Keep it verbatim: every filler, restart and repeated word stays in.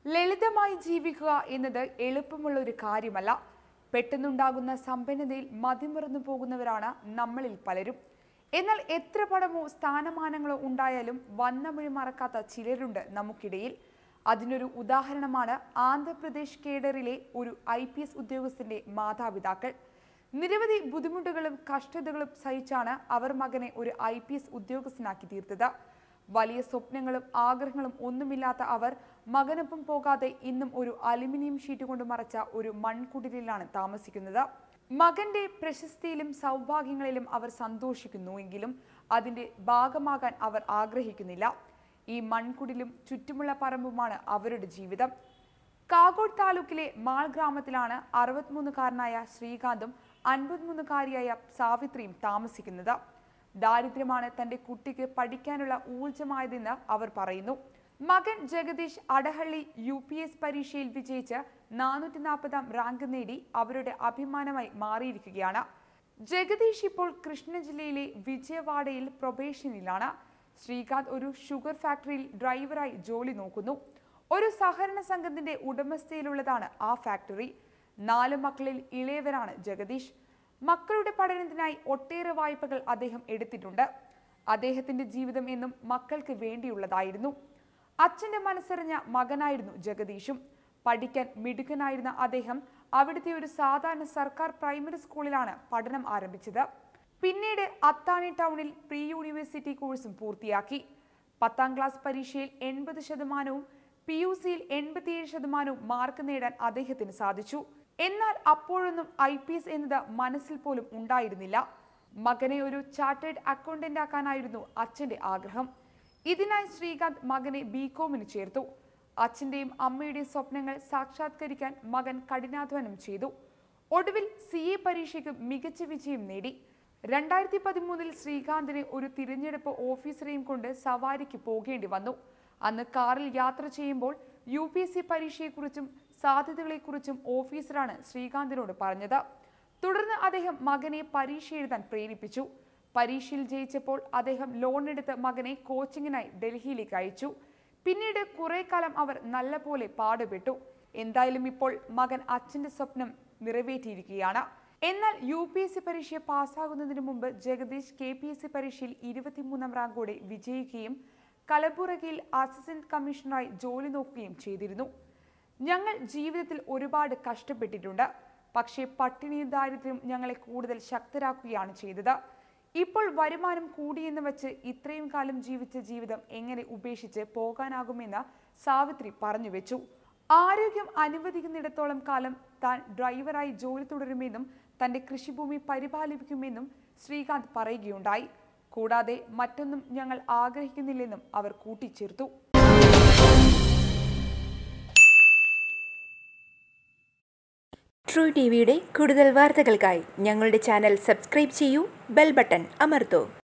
ലളിതമായി ജീവിക്കുക എന്നത് എളുപ്പമുള്ള ഒരു കാര്യമല്ല. പെട്ടെന്നുണ്ടാകുന്ന സമ്പന്നതയിൽ മതിമറന്നു പോകുന്നവരാണ് നമ്മളിൽ പലരും. എന്നാൽ എത്ര പണമോ സ്ഥാനമാനങ്ങളോ ഉണ്ടായാലും വന്നമൊഴി മറക്കാത്ത ചിലരുണ്ട് നമുക്കിടയിൽ. അതിനൊരു ഉദാഹരണമാണ് ആന്ധ്രാപ്രദേശ് കേഡറിലെ ഒരു ഐ പി എസ് ഉദ്യോഗസ്ഥന്റെ മാതാപിതാക്കൾ. നിരവധി ബുദ്ധിമുട്ടുകളും കഷ്ടതകളും സഹിച്ചാണ് അവർ മകനെ ഒരു ഐ പി എസ് ഉദ്യോഗസ്ഥനാക്കി തീർത്തത്. വലിയ സ്വപ്നങ്ങളും ആഗ്രഹങ്ങളും ഒന്നുമില്ലാത്ത അവർ മകനൊപ്പം പോകാതെ ഇന്നും ഒരു അലുമിനിയം ഷീറ്റ് കൊണ്ട് മറച്ച ഒരു മൺകുടിലിലാണ് താമസിക്കുന്നത്. മകന്റെ പ്രശസ്തിയിലും സൗഭാഗ്യങ്ങളിലും അവർ സന്തോഷിക്കുന്നുവെങ്കിലും അതിന്റെ ഭാഗമാകാൻ അവർ ആഗ്രഹിക്കുന്നില്ല. ഈ മൺകുടിലും ചുറ്റുമുള്ള പറമ്പുമാണ് അവരുടെ ജീവിതം. കാഗോഡ് താലൂക്കിലെ മാൾ ഗ്രാമത്തിലാണ് അറുപത്തിമൂന്നുകാരനായ ശ്രീകാന്തും അൻപത്തിമൂന്നുകാരിയായ സാവിത്രിയും താമസിക്കുന്നത്. ദാരിദ്ര്യമാണ് തന്റെ കുട്ടിക്ക് പഠിക്കാനുള്ള ഊർജമായതെന്ന് അവർ പറയുന്നു. മകൻ Jagadeesh Adahalli U P S പരീക്ഷയിൽ വിജയിച്ച് നാനൂറ്റി നാൽപ്പതാം റാങ്ക് നേടി അവരുടെ അഭിമാനമായി മാറിയിരിക്കുകയാണ്. ജഗദീഷ് ഇപ്പോൾ കൃഷ്ണ ജില്ലയിലെ വിജയവാഡയിൽ പ്രൊബേഷനിലാണ്. ശ്രീകാന്ത് ഒരു ഷുഗർ ഫാക്ടറിയിൽ ഡ്രൈവറായി ജോലി നോക്കുന്നു. ഒരു സഹകരണ സംഘത്തിന്റെ ഉടമസ്ഥയിലുള്ളതാണ് ആ ഫാക്ടറി. നാല് മക്കളിൽ ഇളയവരാണ് ജഗദീഷ്. മക്കളുടെ പഠനത്തിനായി ഒട്ടേറെ വായ്പകൾ അദ്ദേഹം എടുത്തിട്ടുണ്ട്. അദ്ദേഹത്തിന്റെ ജീവിതം എന്നും മക്കൾക്ക് വേണ്ടിയുള്ളതായിരുന്നു. അച്ഛന്റെ മനസ്സറിഞ്ഞ മകനായിരുന്നു ജഗദീഷും. പഠിക്കാൻ മിടുക്കനായിരുന്ന അദ്ദേഹം അവിടുത്തെ ഒരു സാധാരണ സർക്കാർ പ്രൈമറി സ്കൂളിലാണ് പഠനം ആരംഭിച്ചത്. പിന്നീട് അത്താണി ടൗണിൽ പ്രീ യൂണിവേഴ്സിറ്റി കോഴ്സും പൂർത്തിയാക്കി. പത്താം ക്ലാസ് പരീക്ഷയിൽ എൺപത് ശതമാനവും പി യു സിയിൽ എൺപത്തിയേഴ് ശതമാനവും മാർക്ക് നേടാൻ അദ്ദേഹത്തിന് സാധിച്ചു. എന്നാൽ അപ്പോഴൊന്നും ഐ പി എസ് എന്നത് മനസ്സിൽ പോലും ഉണ്ടായിരുന്നില്ല. മകനെ ഒരു ചാർട്ടേഡ് അക്കൗണ്ടന്റ് ആക്കാനായിരുന്നു അച്ഛന്റെ ആഗ്രഹം. ഇതിനായി ശ്രീകാന്ത് മകനെ ബി കോമിന് ചേർത്തു. അച്ഛന്റെയും അമ്മയുടെയും സ്വപ്നങ്ങൾ സാക്ഷാത്കരിക്കാൻ മകൻ കഠിനാധ്വാനം ചെയ്തു. ഒടുവിൽ സി എ പരീക്ഷയ്ക്ക് മികച്ച വിജയം നേടി. രണ്ടായിരത്തി പതിമൂന്നിൽ ശ്രീകാന്തിന് ഒരു തിരഞ്ഞെടുപ്പ് ഓഫീസറെയും കൊണ്ട് സവാരിക്ക് പോകേണ്ടി വന്നു. അന്ന് കാറിൽ യാത്ര ചെയ്യുമ്പോൾ യു പി എസ് സി പരീക്ഷയെക്കുറിച്ചും സാധ്യതകളെക്കുറിച്ചും ഓഫീസറാണ് ശ്രീകാന്തിനോട് പറഞ്ഞത്. തുടർന്ന് അദ്ദേഹം മകനെ പരീക്ഷ എഴുതാൻ പ്രേരിപ്പിച്ചു. പരീക്ഷയിൽ ജയിച്ചപ്പോൾ അദ്ദേഹം ലോൺ എടുത്ത് മകനെ കോച്ചിങ്ങിനായി ഡൽഹിയിലേക്ക് അയച്ചു. പിന്നീട് കുറെ കാലം അവർ നല്ലപോലെ പാടുപെട്ടു. എന്തായാലും ഇപ്പോൾ മകൻ അച്ഛന്റെ സ്വപ്നം നിറവേറ്റിയിരിക്കുകയാണ്. എന്നാൽ യു പി എസ് സി പരീക്ഷ പാസ്സാകുന്നതിന് മുമ്പ് Jagadeesh K P S C പരീക്ഷയിൽ ഇരുപത്തിമൂന്നാം റാങ്കോടെ വിജയിക്കുകയും കലബുറഗിയിൽ അസിസ്റ്റന്റ് കമ്മീഷണറായി ജോലി നോക്കുകയും ചെയ്തിരുന്നു. ഞങ്ങൾ ജീവിതത്തിൽ ഒരുപാട് കഷ്ടപ്പെട്ടിട്ടുണ്ട്. പക്ഷേ പട്ടിണിയും ദാരിദ്ര്യവും ഞങ്ങളെ കൂടുതൽ ശക്തരാക്കുകയാണ് ചെയ്തത്. ഇപ്പോൾ വരുമാനം കൂടിയെന്ന് വെച്ച് ഇത്രയും കാലം ജീവിച്ച ജീവിതം എങ്ങനെ ഉപേക്ഷിച്ച് പോകാനാകുമെന്ന് സാവിത്രി പറഞ്ഞു വെച്ചു. ആരോഗ്യം അനുവദിക്കുന്നിടത്തോളം കാലം താൻ ഡ്രൈവറായി ജോലി തുടരുമെന്നും തന്റെ കൃഷിഭൂമി പരിപാലിക്കുമെന്നും ശ്രീകാന്ത് പറയുകയുണ്ടായി. കൂടാതെ മറ്റൊന്നും ഞങ്ങൾ ആഗ്രഹിക്കുന്നില്ലെന്നും അവർ കൂട്ടിച്ചേർത്തു. ട്രൂ ടിവിയുടെ കൂടുതൽ വാർത്തകൾക്കായി ഞങ്ങളുടെ ചാനൽ സബ്സ്ക്രൈബ് ചെയ്യൂ, ബെൽ ബട്ടൺ അമർത്തൂ.